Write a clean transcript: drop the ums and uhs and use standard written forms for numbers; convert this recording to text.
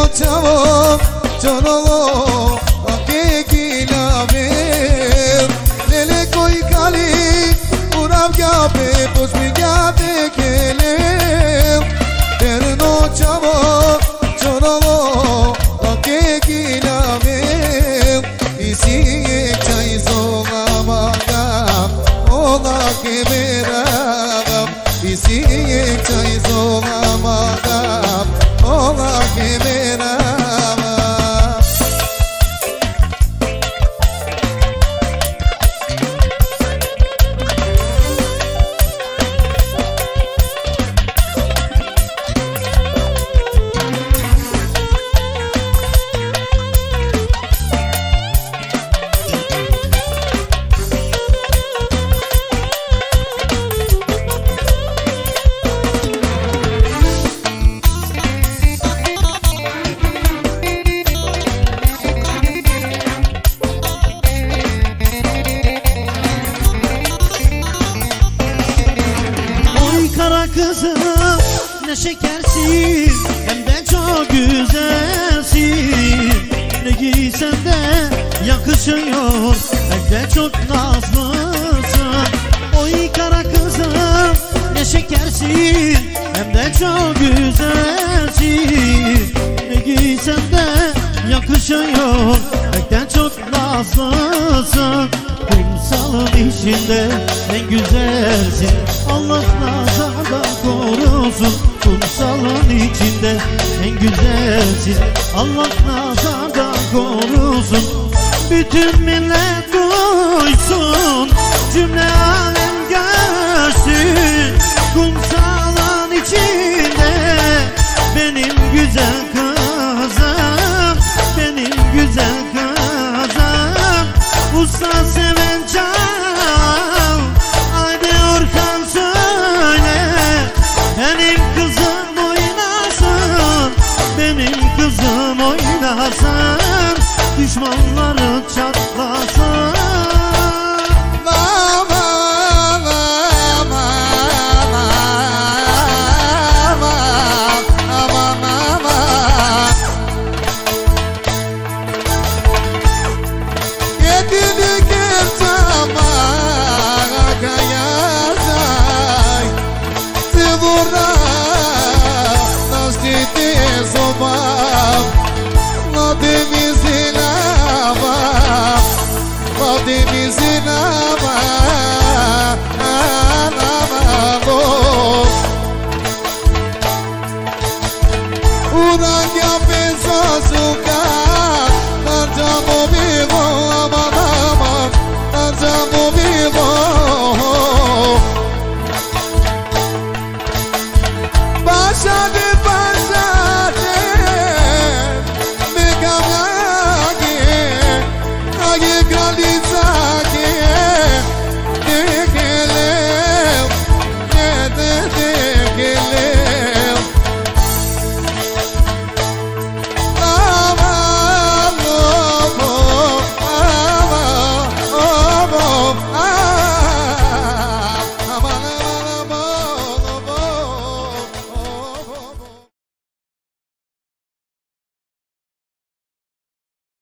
chavo chono ake kilave lele koi kali urab kya pe push bhi kya dekele terno chavo chono ake kilave isi ek chai soga maga oga ke mera isi ek chai soga maga oga ke mera Kızım ne şekersin hem de çok güzelsin. Ne giysen de yakışıyor hem de çok nazlısın. Oy kara kızım ne şekersin hem de çok güzelsin. Ne giysen de yakışıyor hem de çok nazlısın. Kumsalın içinde en güzelsin, Allah nazardan korusun. Kumsalın içinde en güzelsin, Allah nazardan korusun. Bütün millet duysun, cümle alem görsün. Kumsalın içinde benim güzel kızım, benim güzel kızım. Usta seven çal, haydi Orhan söyle. Benim kızım oynasın, benim kızım oynasın. Düşmanları çatlasın. Una que a pensar su